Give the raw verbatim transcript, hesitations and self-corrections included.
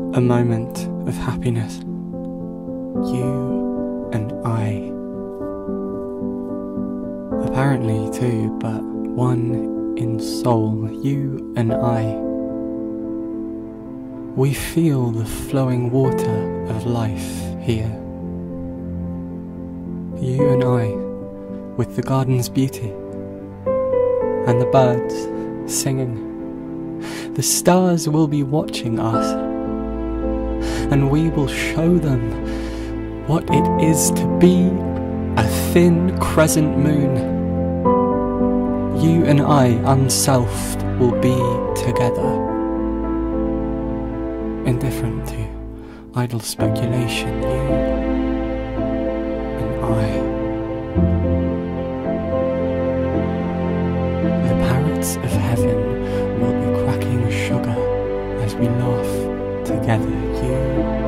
A moment of happiness. You and I. Apparently two, but one in soul. You and I. We feel the flowing water of life here. You and I, with the garden's beauty, and the birds singing. The stars will be watching us, and we will show them what it is to be a thin crescent moon. You and I, unselfed, will be together, indifferent to idle speculation. You and I. The parrots of heaven will be cracking sugar as we laugh together. You